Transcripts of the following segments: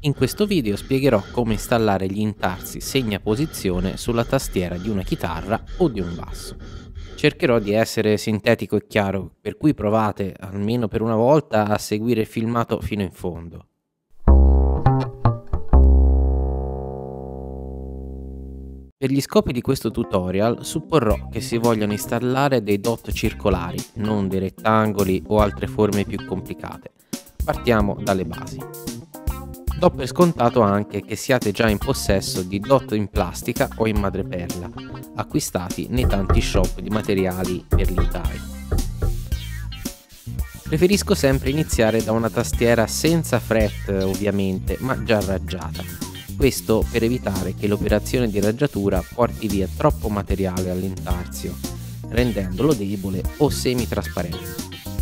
In questo video spiegherò come installare gli intarsi segnaposizione sulla tastiera di una chitarra o di un basso. Cercherò di essere sintetico e chiaro, per cui provate, almeno per una volta, a seguire il filmato fino in fondo. Per gli scopi di questo tutorial supporrò che si vogliano installare dei dot circolari, non dei rettangoli o altre forme più complicate. Partiamo dalle basi. Do per scontato anche che siate già in possesso di dot in plastica o in madreperla, acquistati nei tanti shop di materiali per liutai. Preferisco sempre iniziare da una tastiera senza fret ovviamente, ma già raggiata. Questo per evitare che l'operazione di raggiatura porti via troppo materiale all'intarsio, rendendolo debole o semi-trasparente.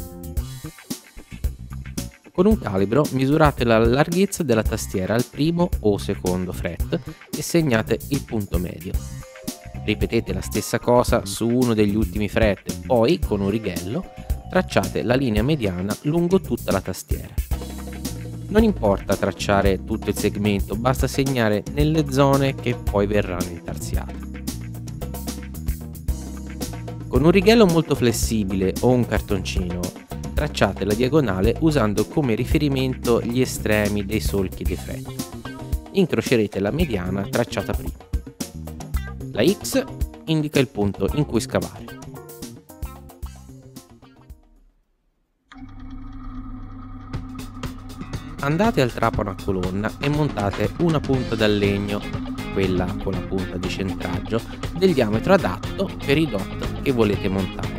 Con un calibro misurate la larghezza della tastiera al primo o secondo fret e segnate il punto medio. Ripetete la stessa cosa su uno degli ultimi fret, poi con un righello tracciate la linea mediana lungo tutta la tastiera. Non importa tracciare tutto il segmento, basta segnare nelle zone che poi verranno intarsiate. Con un righello molto flessibile o un cartoncino, tracciate la diagonale usando come riferimento gli estremi dei solchi dei fret. Incrocerete la mediana tracciata prima. La X indica il punto in cui scavare. Andate al trapano a colonna e montate una punta dal legno, quella con la punta di centraggio, del diametro adatto per i dot che volete montare.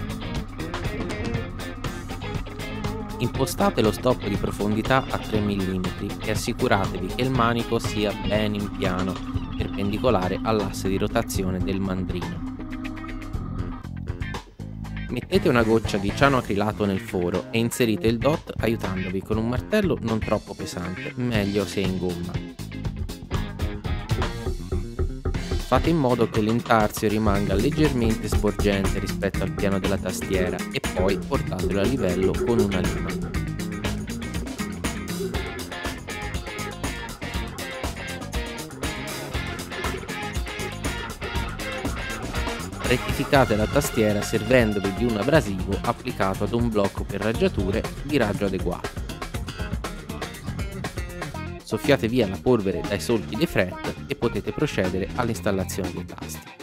Impostate lo stop di profondità a 3 mm e assicuratevi che il manico sia ben in piano, perpendicolare all'asse di rotazione del mandrino. Mettete una goccia di ciano acrilato nel foro e inserite il dot aiutandovi con un martello non troppo pesante, meglio se è in gomma. Fate in modo che l'intarsio rimanga leggermente sporgente rispetto al piano della tastiera e poi portatelo a livello con una lima. Rettificate la tastiera servendovi di un abrasivo applicato ad un blocco per raggiature di raggio adeguato. Soffiate via la polvere dai solchi dei fret e potete procedere all'installazione dei tasti.